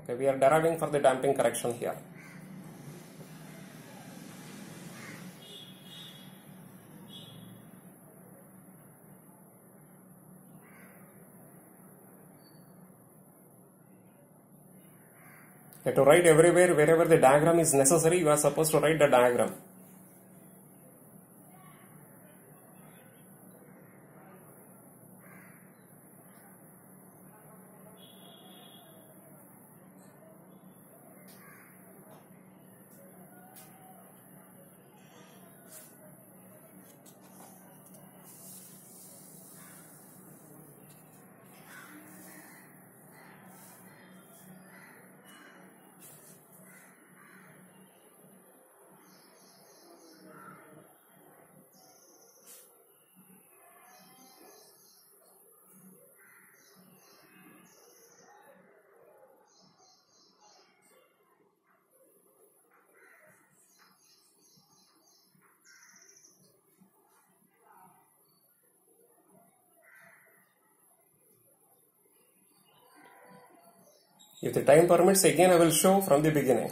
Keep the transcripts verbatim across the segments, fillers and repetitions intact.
Okay, we are deriving for the damping correction here. Okay, to write everywhere, wherever the diagram is necessary, you are supposed to write the diagram. If the time permits, again I will show from the beginning.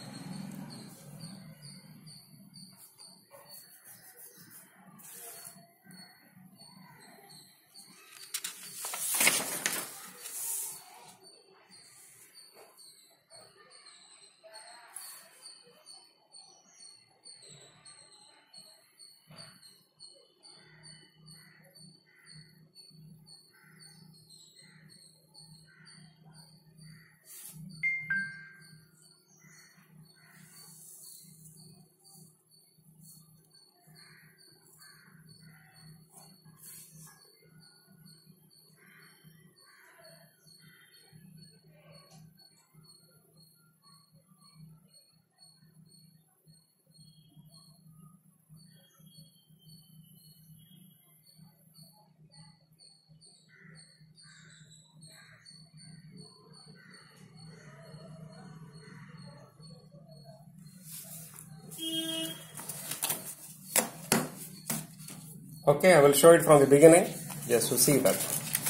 Okay, I will show it from the beginning, just to see that.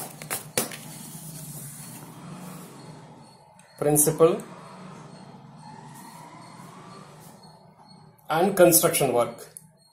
Principle and construction work.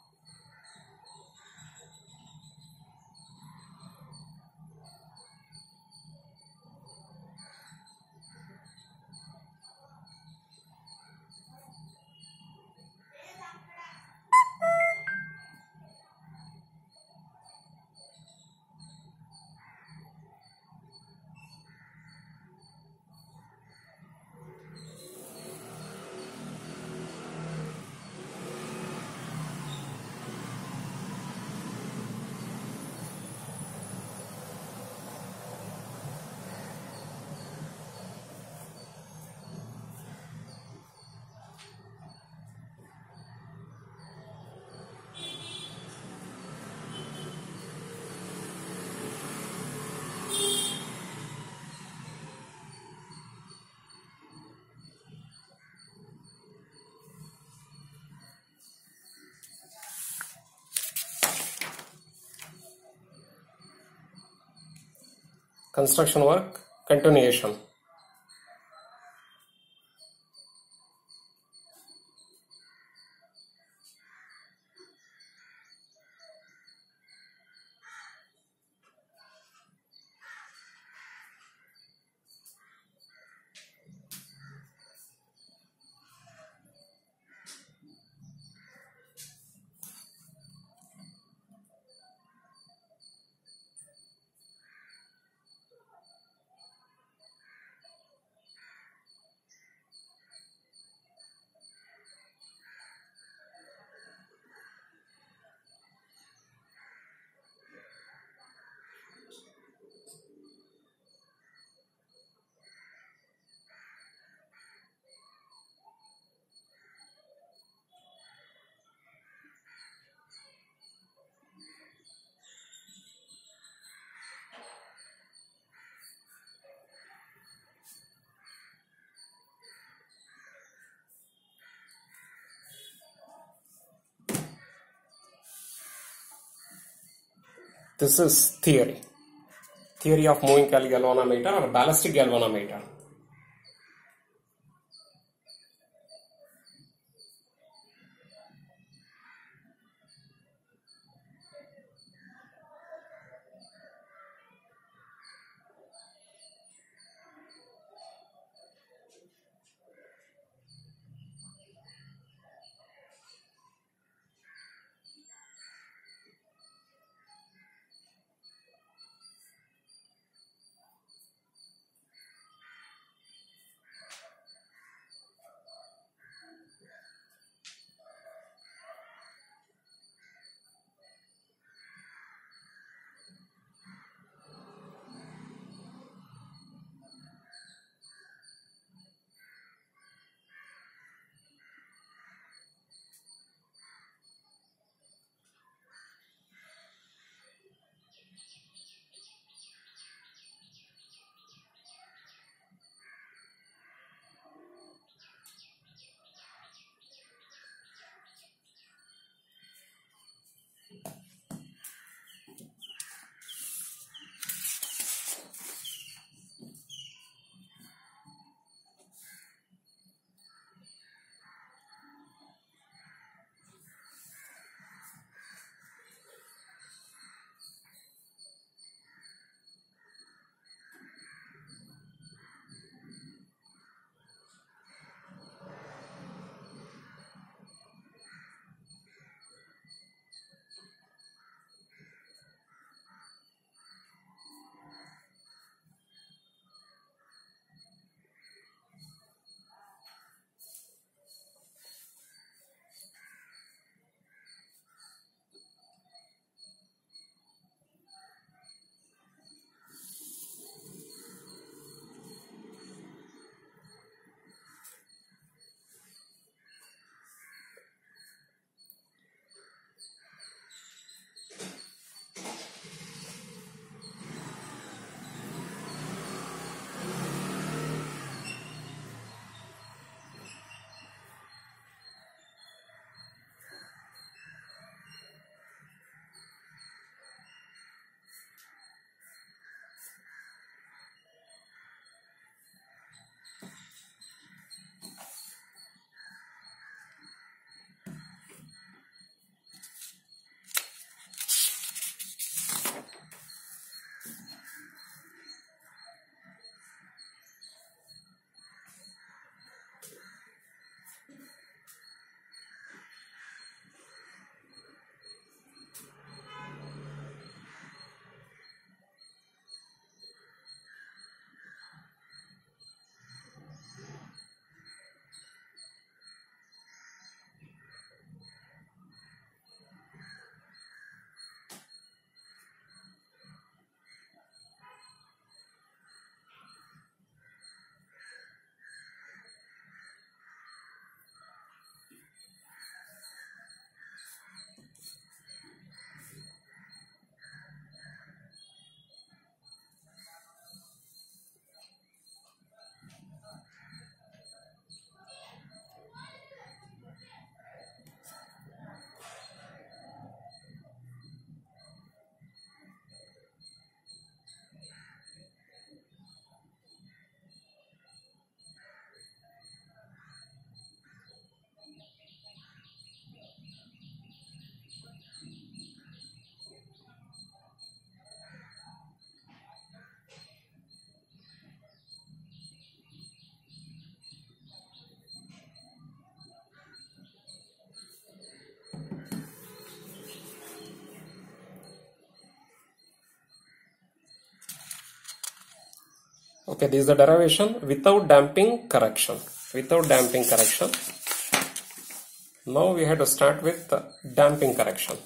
Construction work, continuation. This is theory. Theory of moving coil galvanometer or ballistic galvanometer. Okay, this is the derivation without damping correction. Without damping correction. Now we have to start with the damping correction.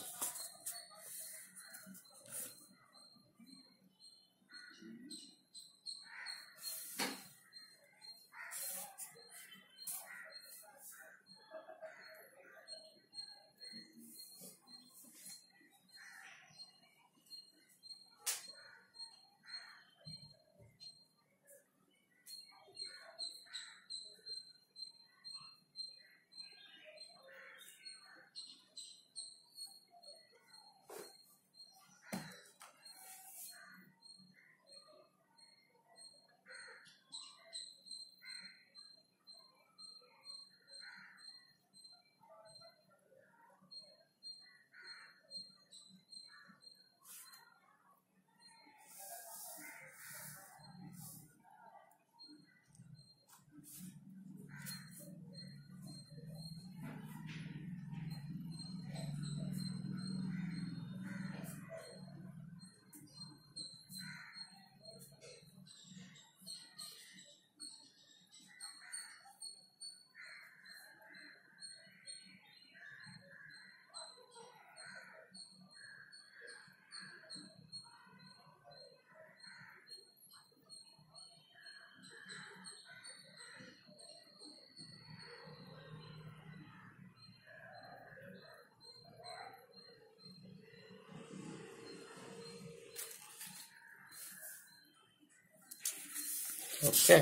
Okay.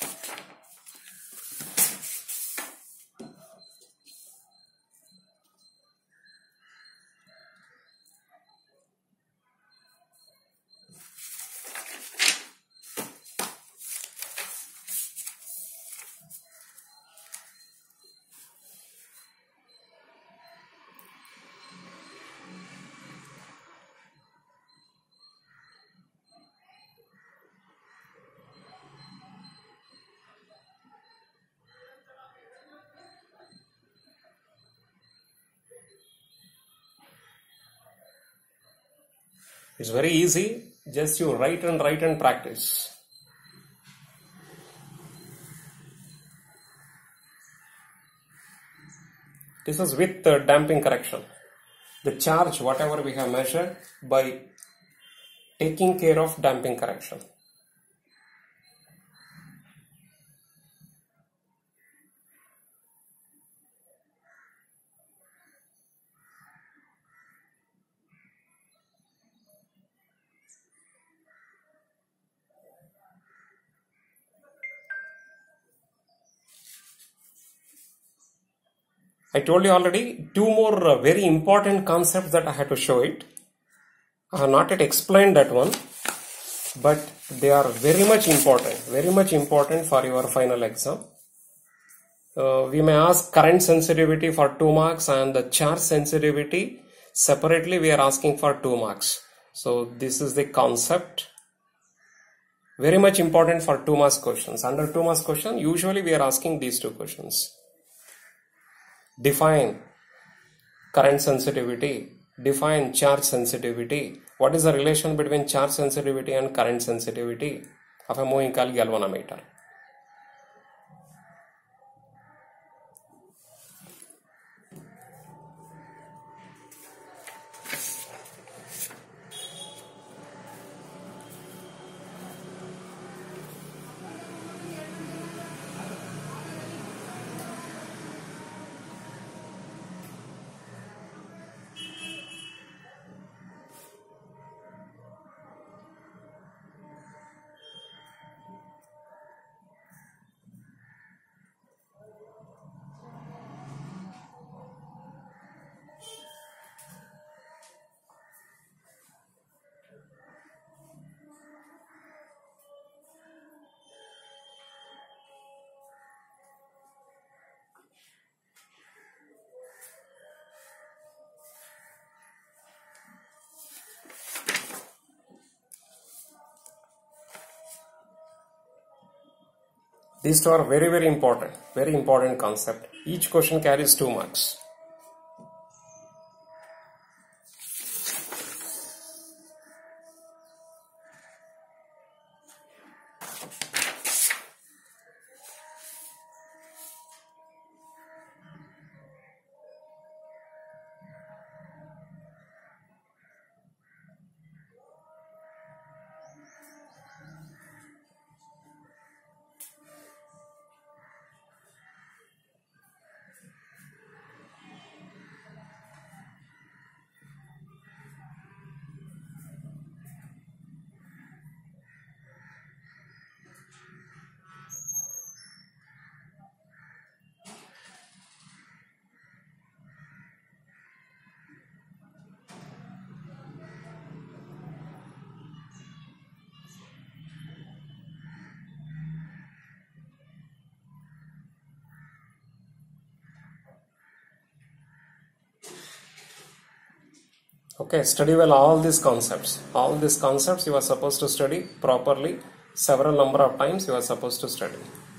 It's very easy, just you write and write and practice. This is with the damping correction. The charge, whatever we have measured, by taking care of damping correction. I told you already two more uh, very important concepts that I had to show it. I have not yet explained that one, but they are very much important, very much important for your final exam. Uh, we may ask current sensitivity for two marks and the charge sensitivity separately we are asking for two marks. So this is the concept. Very much important for two marks questions. Under two marks question, usually we are asking these two questions. Define current sensitivity, define charge sensitivity. What is the relation between charge sensitivity and current sensitivity of a moving coil galvanometer? These two are very very important, very important concept. Each question carries two marks. Okay, study well all these concepts. All these concepts you are supposed to study properly. Several number of times you are supposed to study.